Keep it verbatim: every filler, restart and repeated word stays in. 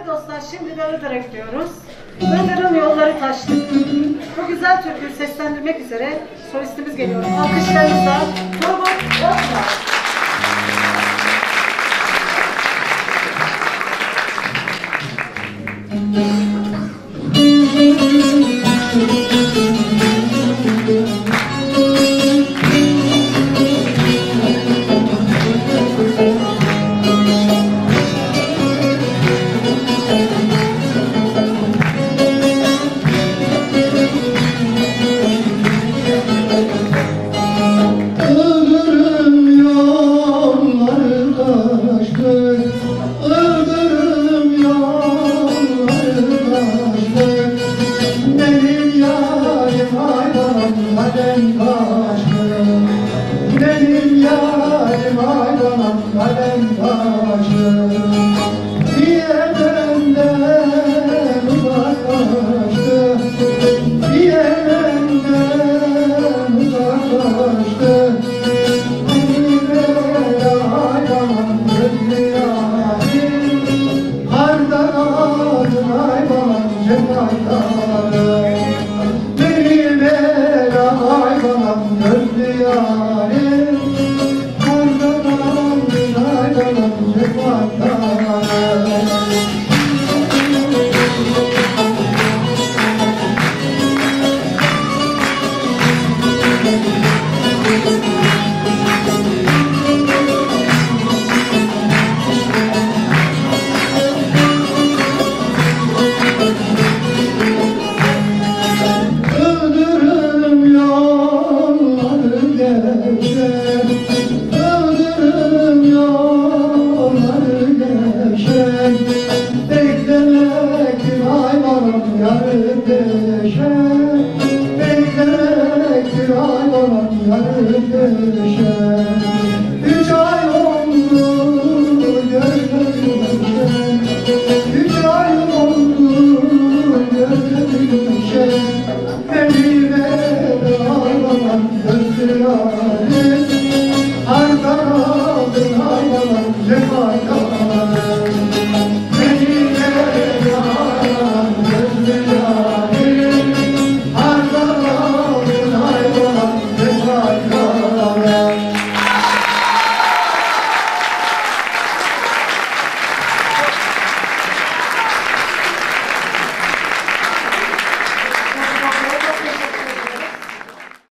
Değerli dostlar, şimdi de Iğdır'a gidiyoruz. Iğdır'ın yolları taştık. Bu güzel türküyü seslendirmek üzere solistimiz geliyor. Alkışlarınızla Turgut Bozma. Benim yarim hayvanım kalem taşı, diye benden uzaklaştı, diye benden uzaklaştı. Benim hayvanım gözlü yarim, karda kaldım hayvanım cennettarım. Benim hayvanım gözlü yarim, karda kaldım hayvanım cennettarım. Beklemek hayvanım yarım.